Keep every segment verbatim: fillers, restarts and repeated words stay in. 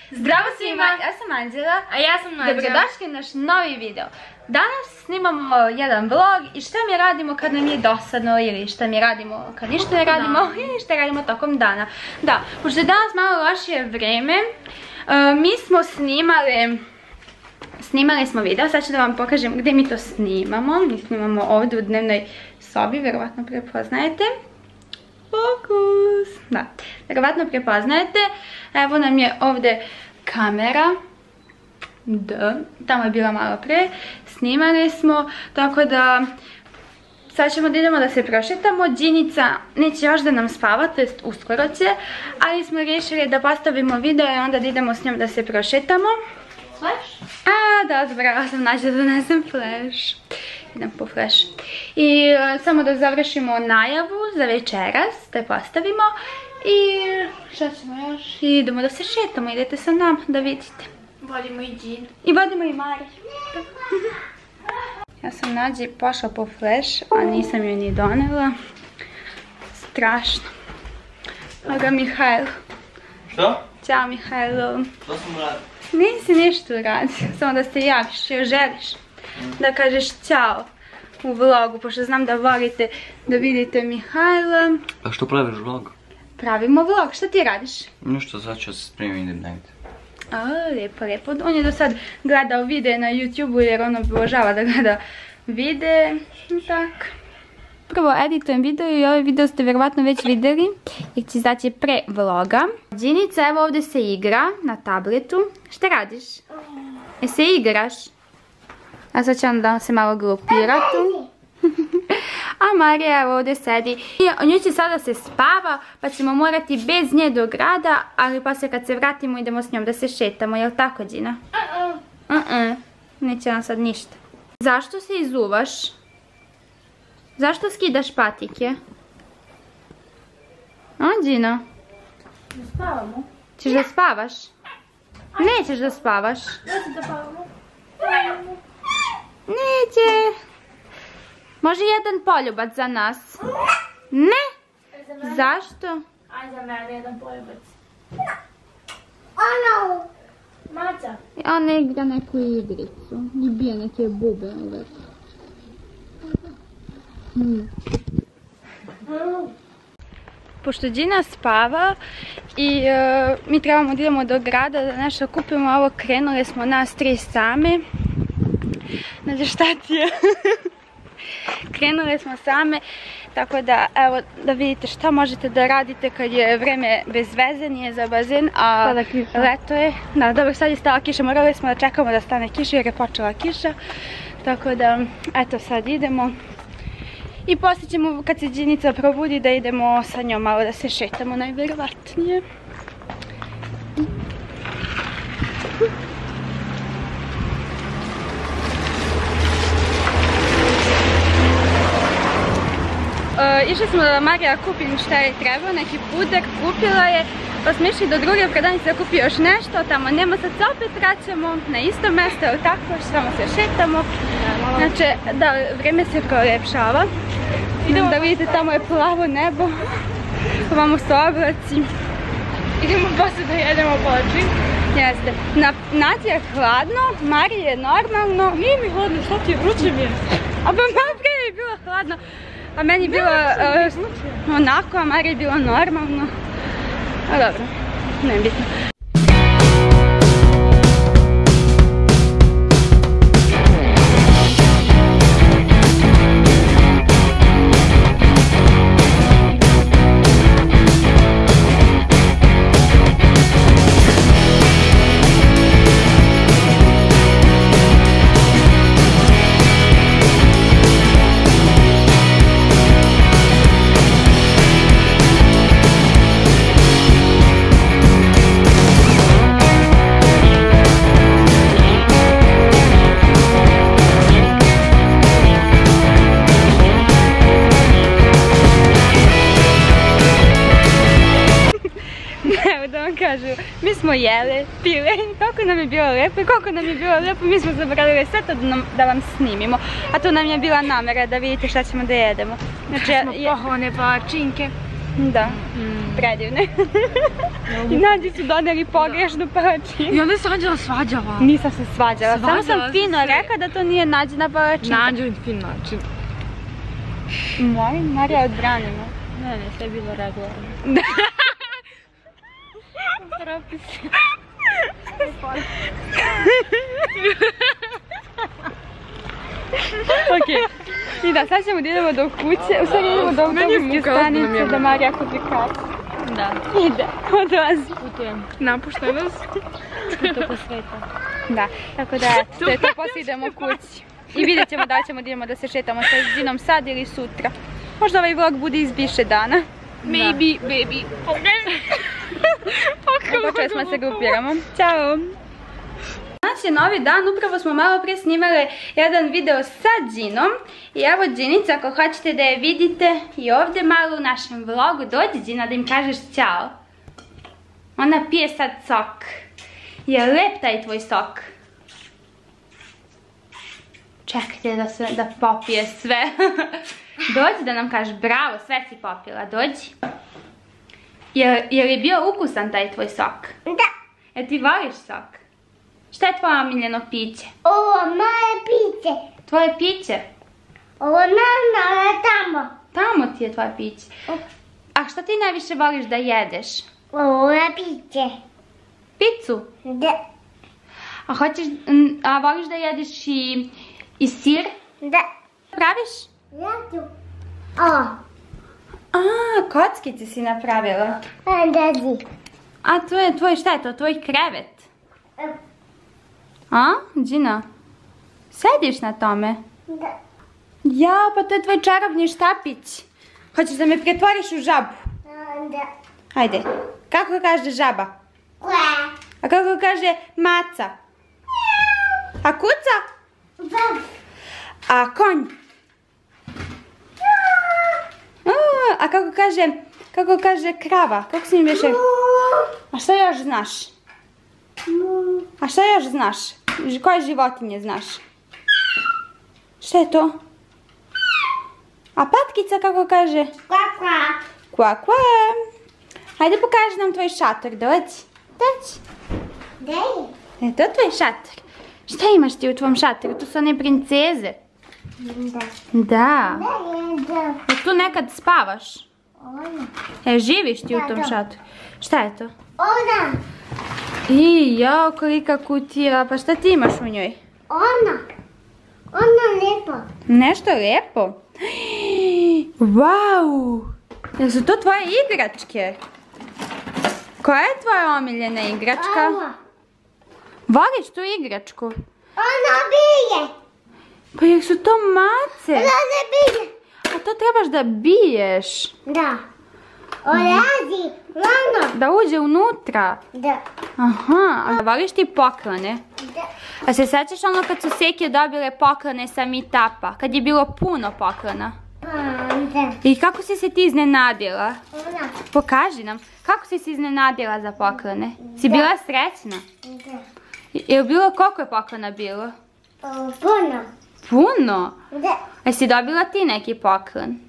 Zdravo svima, ja sam Anđela. A ja sam Nađa. Dobrodošli u naš novi video. Danas snimamo jedan vlog i šta mi radimo kad nam je dosadno ili šta mi radimo kad ništa ne radimo ili šta radimo tokom dana. Da, pošto je danas malo lošije vreme, mi smo snimali, snimali smo video, sad ću da vam pokažem gdje mi to snimamo. Mi snimamo ovdje u dnevnoj sobi, vjerovatno prepoznajete. Fokus! Da, vjerovatno prepoznajete. Evo nam je ovdje kamera. Da, tamo je bila malo pre. Snimali smo, tako da sad ćemo da idemo da se prošetamo. Džinica neće još da nam spava, to jest uskoro će, ali smo riješili da postavimo video i onda da idemo s njom da se prošetamo. Flash? A, da, zabrala sam naći da donesem flash. Idem po flash. I uh, samo da završimo najavu za večeras, da je postavimo. I šta ćemo još? I idemo da se šetamo, idete sa nam da vidite. Vodimo i Džin. I vodimo i Mari. Ja sam Nađi pošla po flash, a nisam joj ni donela. Strašno. A ga Mihajlo. Što? Ćao Mihajlo. Što sam uradio? Nisi ništa uradio, samo da se javiš, još želiš da kažeš ćao u vlogu, pošto znam da volite da vidite Mihajla. A što praviš vlog? Pravimo vlog, šta ti radiš? Ništa, sad ću se spremim, idem negdje. A, lijepo, lijepo. On je do sad gledao videe na YouTube-u jer on obožava da gleda videe. Tak. Prvo editujem video i ovaj video ste vjerovatno već vidjeli jer će izaći pre vloga. Džinica evo ovdje se igra na tabletu. Šta radiš? E se igraš? A sad će onda se malo grupira tu. A Marija evo ovdje sedi. I nju će sada se spava pa ćemo morati bez nje do grada, ali poslije kad se vratimo idemo s njom da se šetamo, jel tako Džina? Uh-uh. Neće nam sad ništa. Zašto se izuvaš? Zašto skidaš patike? A Džina? Da spavamo. Ćeš da spavaš? Nećeš da spavaš? Neće da spavamo. Neće. Može jedan poljubac za nas? Ne? Zašto? Aj za mene jedan poljubac. Ono! Maca. Ona igra neku igricu. I bije neke bube uvek. Hmm. Pošto Džina spava i uh, mi trebamo da idemo do grada da nešto kupimo, ovo krenule smo nas tri same. Znači šta ti je? Krenule smo same, tako da evo da vidite šta možete da radite kad je vreme bez veze, nije za bazen, a leto je. Da, dobro, sad je stala kiša, morali smo da čekamo da stane kiša jer je počela kiša. Tako da, eto sad idemo. I poslije ćemo, kad se Džinica probudi, da idemo sa njom malo da se šetamo, najvjerovatnije. Uh, išli smo da Marija kupim šta je trebao, neki puder, kupila je, pa smo išli do druge prodavnice da kupi još nešto, tamo nema, sad se opet vraćamo na isto mjesto, ili tako, samo se šetamo. Znači, da, vrijeme se proljepšava. Idemo da vidite, tamo je plavo nebo, ovamo su oblaci. Idemo poslije da jedemo pođi. Jeste. Na, Nađi je hladno, Mariji je normalno. Nije mi hladno, šta ti je, vruće mi je. A pa malo prije je bilo hladno. A meni je bilo uh, onako, a Mariji je bilo normalno. A dobro, ne bitno. Mi smo jele, pile, kako nam je bilo lijepo i koliko nam je bilo lijepo, mi smo zaboravili sve to da, nam, da vam snimimo. A to nam je bila namjera da vidite šta ćemo da jedemo. Znači, smo je, pohone palačinke. Da, predivne. I nađi su doneli pogrešnu palačinu. I onda se Anđela svađala. Nisam se svađala, samo sam Svađala si fino se. rekla da to nije Nađina palačina. Na Anđelin fin način. Molim, Marija, odbranimo. Ne, ne, sve je bilo regularno. Okej. I da, sad ćemo da idemo do kuće, u stvari idemo do Meni je autobuske muka, ozbiljno mi stanice je da muka. Marija kupi kartu. Da. Ide, odlazi. Putujem. Napuštaj nas. Puto po sveta. Da, tako da eto, to je to, poslije idemo kući. I vidjet ćemo da li ćemo da idemo da se šetamo sa Zinom sad ili sutra. Možda ovaj vlog bude iz više dana. Maybe, baby. Počeli smo se grupiramo. Ćao! Danas je novi dan, upravo smo malo prije snimali jedan video sa Džinom. I evo Džinica, ako hoćete da je vidite i ovdje malo u našem vlogu, dođi Džina da im kažeš ćao. Ona pije sad sok. Je lep taj tvoj sok? Čekajte da, se, da popije sve. Dođi da nam kažeš bravo, sve si popila, dođi. Je, je li bio ukusan taj tvoj sok? Da. E ti voliš sok? Šta je tvoje omiljeno piće? Ovo moje piće. Tvoje piće? Ovo mama je tamo. Tamo ti je tvoje piće. A šta ti najviše voliš da jedeš? Ovo je piće. Picu? Da. A hoćeš, m, a voliš da jedeš i, i sir? Da. Praviš? Ja ću. O. A, kockice si napravila. Dađi. A to je tvoj, šta je to? Tvoj krevet? A, Džina? Sediš na tome? Da. Ja, pa to je tvoj čarobni štapić. Hoćeš da me pretvoriš u žabu? Da. Hajde. Kako kaže žaba? Kva. A kako kaže maca? A kuca? Vav. A konj? A, a kako kaže, kako kaže krava? Kako si mi više? A šta još znaš? A šta još znaš? Ž- Koje životinje znaš? Šta je to? A patkica kako kaže? Kva kva. Kva kva. Hajde pokaži nam tvoj šator, dođi. Dođi. Gdje je? E, to je tvoj šator. Šta imaš ti u tvom šatoru? Tu su one princeze. Da. Da. Gdje je da? E, tu nekad spavaš. Ona. E, živiš ti u Da, tom da. šatoru. Šta je to? Ona. I, jao, kolika kutija. Pa šta ti imaš u njoj? Ona. Ona lijepo. Nešto lijepo. Wow! Jel su to tvoje igračke? Koja je tvoja omiljena igračka? Ona. Voliš tu igračku? Ona bije. Pa jer su to mace. Ona ne bije. A to trebaš da biješ. Da. Olazi. Lano. Da uđe unutra. Da. Aha, a voliš ti poklone? Da. A se sećaš ono kad su Seke dobile poklone sa meetupa? Kad je bilo puno poklona? Pa da. I kako si se ti iznenadila? Ona. Pokaži nam. Kako si se iznenadila za poklone? Si bila srećna? Da. Je li bilo, koliko je poklona bilo? O, puno. Puno? Da. A si dobila ti neki poklon?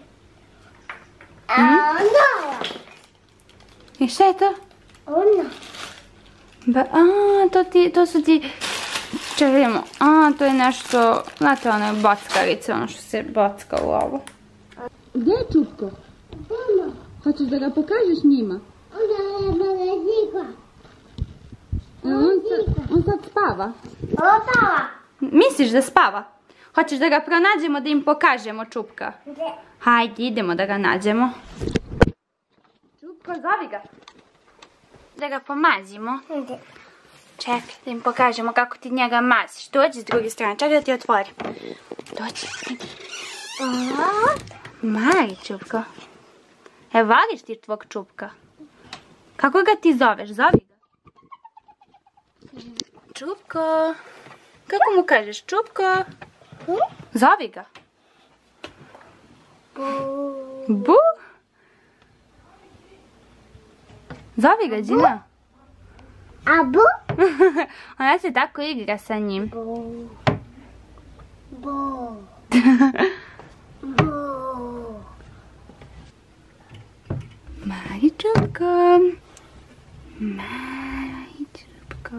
A ona. I šta je to? Ona. Ba, a, to, ti, to su ti... Čekajmo. A, to je nešto... Znate, ono je bockarice, ono što se bocka u ovo. Gdje je Čupko? Ona. Hoćeš da ga pokažeš njima? Ona je malazika. On, on sad spava. Opala. Misliš da spava? Hoćeš da ga pronađemo, da im pokažemo Čupka? Da. Hajde, idemo da ga nađemo. Čupko, zovi ga. Da ga pomazimo. Da. Čekaj, da im pokažemo kako ti njega maziš. Dođi s druge strane, čekaj da ti otvorim. Dođi. Mali Čupko. E, voliš ti tvog Čupka? Kako ga ti zoveš? Zovi ga. Čupko. Kako mu kažeš? Čupko. Zovi ga. Bu? Zovi ga, Džina. A bu? Ona se tako igra sa njim. Bu. Bu. Bu. Maričupko. Maričupko.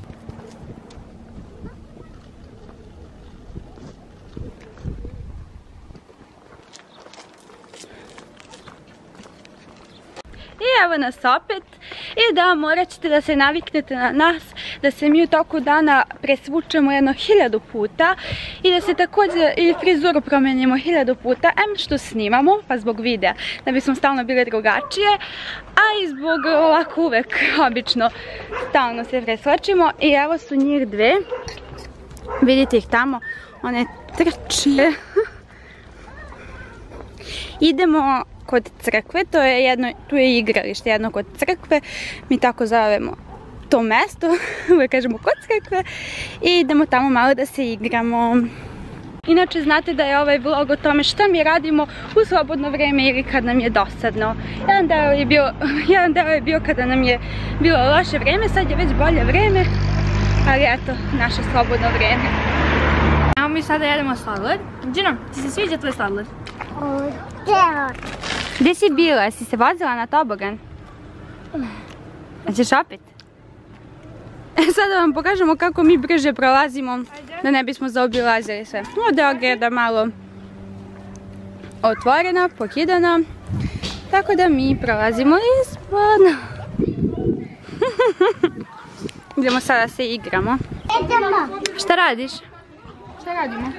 I evo nas opet. I da, morat ćete da se naviknete na nas, da se mi u toku dana presvučemo jedno hiljadu puta i da se također i frizuru promenimo hiljadu puta, em što snimamo, pa zbog videa, da bismo stalno bile drugačije, a i zbog ovako uvek, obično, stalno se presvučimo. I evo su njih dve, vidite ih tamo, one trče. Idemo kod crkve, to je jedno, tu je igralište jedno kod crkve, mi tako zovemo to mesto, uvijek kažemo kod crkve, i idemo tamo malo da se igramo. Inače, znate da je ovaj vlog o tome šta mi radimo u slobodno vrijeme ili kad nam je dosadno. Jedan deo je bio, jedan deo je bio kada nam je bilo loše vrijeme, sad je već bolje vrijeme, ali eto, naše slobodno vrijeme. Evo mi sada jedemo sladoled. Gino, ti se sviđa tvoj sladoled? Gdje si bila? Si se vozila na tobogan? A ćeš opet? E sad da vam pokažemo kako mi brže prolazimo, da ne bismo zaobilazili sve. Ovdje je ograda malo otvorena, pokidana, tako da mi prolazimo ispod. Idemo sada se igramo. Šta radiš? Šta radimo?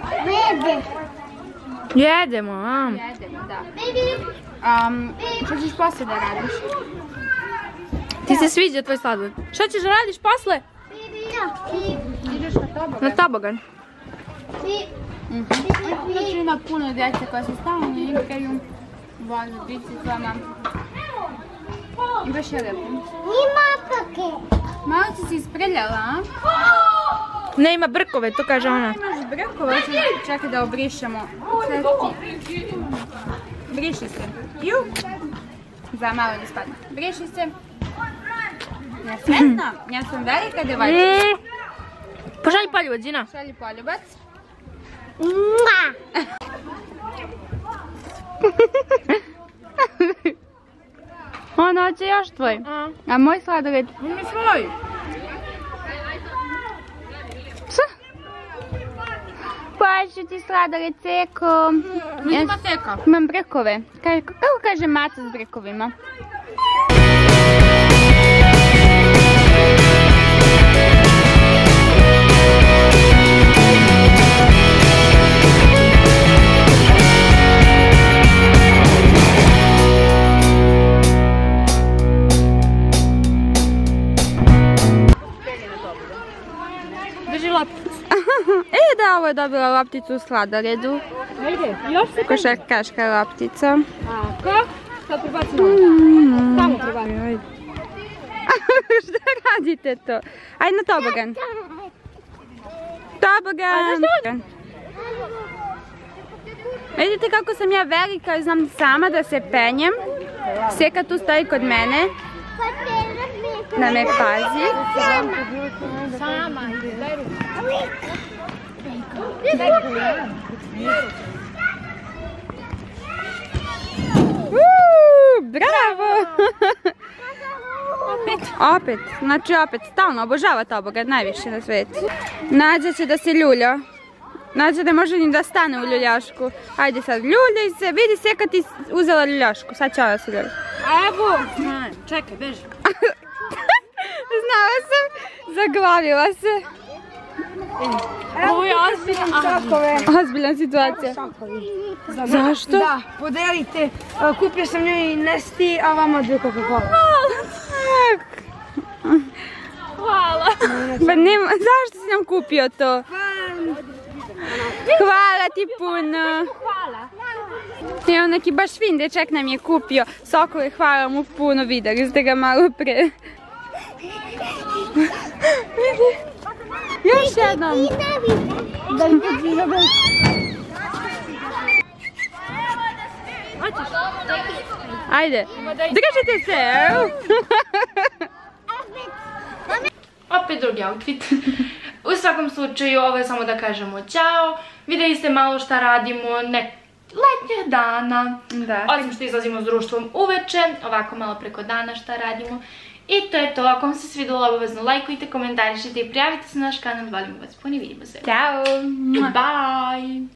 Jedemo, a? Jedemo, da. Um, što ćeš poslije da radiš? Ti se sviđa tvoj sladoled? Šta ćeš da radiš posle? Ideš na tobogan. Na tobogan. Znači ima puno djece koja se stalno igraju, voze biciklama. I baš je lepo. Malo si se isprljala, a? Ne, ima brkove, to kaže ona. Imaš brkova, čekaj da obrišemo. Briši se. Ju! Za malo da spadne. Briši se. Ja svesna, ja sam velika devojčica. Pošalji poljubac, Gina. Šalji poljubac. Ono hoće još tvoj. A moj sladoled? Mi svoj. Pašu ti sladoled, ceko. Ima teka. Imam brekove. Kako kaže maca s brekovima? Drži lopticu. E da, ovo je dobila lopticu u sladoledu. Ajde, još se Košarkaška loptica. Tako. Sad prebacimo. Tamo prebacimo. Šta radite to? Ajde na tobogan. Tobogan. Vidite kako sam ja velika i znam sama da se penjem. Seka tu stoji kod mene. Da me pazi. Sama, daj ruku. Uuu, bravo! Opet. Opet, znači opet, stalno obožava tobogan, najviše na svijetu. Nađa će da se ljulja. Nađa ne može ni da stane u ljuljašku. Ajde sad, ljuljaj se, vidi se kad ti uzela ljuljašku, sad će ova se ljulja. Evo! Čekaj, beži. Znala sam, zaglavila se. Ovo je ozbiljna. Ozbiljna situacija. Zašto? Da, podelite. Kupio sam njoj Nesti, a vama dve Coca-Cola. Hvala. Pa nema, zašto si nam kupio to? Hvala ti puno. Hvala. I on neki baš fin dečak nam je kupio sokove, hvala mu puno, vidjeli ste ga malo pre. Još jednom. Ajde, držite se. Opet drugi outfit. U svakom slučaju, ovo je samo da kažemo ćao. Vidjeli ste malo šta radimo, ne letnjih dana. Da. Osim što izlazimo s društvom uveče, ovako malo preko dana šta radimo. I to je to, ako vam se svidjelo, obavezno lajkujte, komentarišite i prijavite se na naš kanal, volimo vas puno i vidimo se. Ćao! Bye!